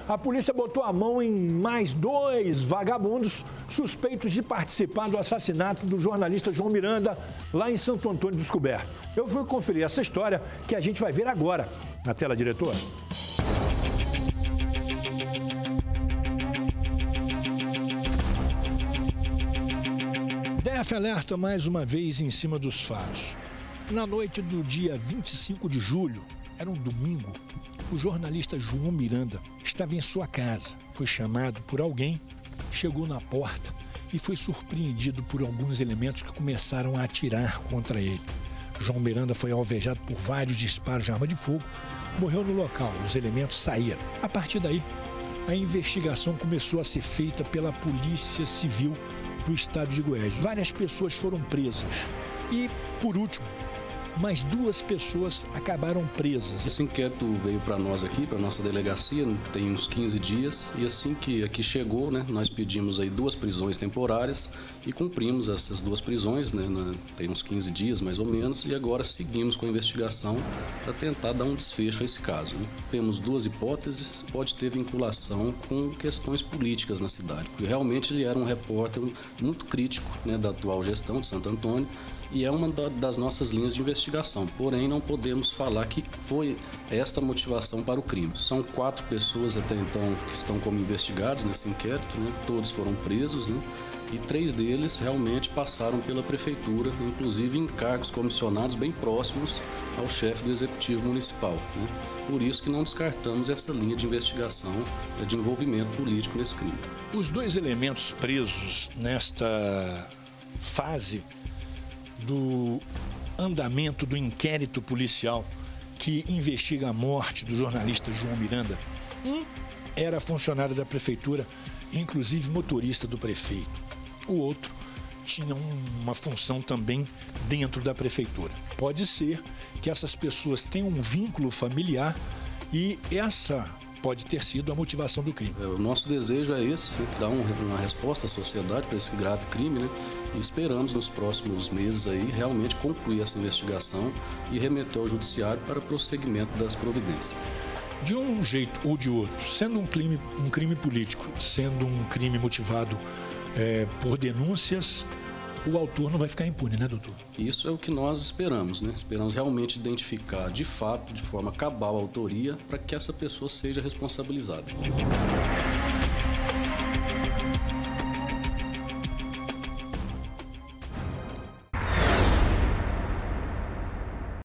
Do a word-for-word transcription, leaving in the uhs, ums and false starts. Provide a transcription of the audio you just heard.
a polícia botou a mão em mais dois vagabundos suspeitos de participar do assassinato do jornalista João Miranda, lá em Santo Antônio dos Descoberto. Eu fui conferir essa história que a gente vai ver agora. Na tela, diretor. D F alerta mais uma vez em cima dos fatos. Na noite do dia vinte e cinco de julho, era um domingo, o jornalista João Miranda estava em sua casa. Foi chamado por alguém, chegou na porta e foi surpreendido por alguns elementos que começaram a atirar contra ele. João Miranda foi alvejado por vários disparos de arma de fogo, morreu no local, os elementos saíram. A partir daí, a investigação começou a ser feita pela Polícia Civil do estado de Goiás. Várias pessoas foram presas e, por último, mais duas pessoas acabaram presas. Esse inquérito veio para nós aqui, para nossa delegacia, tem uns quinze dias, e assim que aqui chegou, né, nós pedimos aí duas prisões temporárias e cumprimos essas duas prisões, né, na, tem uns quinze dias mais ou menos, e agora seguimos com a investigação para tentar dar um desfecho a esse caso, né. Temos duas hipóteses, pode ter vinculação com questões políticas na cidade, porque realmente ele era um repórter muito crítico, né, da atual gestão de Santo Antônio, e é uma das nossas linhas de investigação. Porém, não podemos falar que foi esta motivação para o crime. São quatro pessoas até então que estão como investigados nesse inquérito, né? Todos foram presos, né? E três deles realmente passaram pela prefeitura, inclusive em cargos comissionados bem próximos ao chefe do executivo municipal, né? Por isso que não descartamos essa linha de investigação de envolvimento político nesse crime. Os dois elementos presos nesta fase do andamento do inquérito policial que investiga a morte do jornalista João Miranda. Um era funcionário da prefeitura, inclusive motorista do prefeito. O outro tinha uma função também dentro da prefeitura. Pode ser que essas pessoas tenham um vínculo familiar e essa pode ter sido a motivação do crime. O nosso desejo é esse, dar uma resposta à sociedade para esse grave crime, né? E esperamos nos próximos meses aí realmente concluir essa investigação e remeter ao judiciário para prosseguimento das providências. De um jeito ou de outro, sendo um crime, um crime político, sendo um crime motivado é, por denúncias, o autor não vai ficar impune, né, doutor? Isso é o que nós esperamos, né? Esperamos realmente identificar de fato, de forma cabal, a autoria para que essa pessoa seja responsabilizada.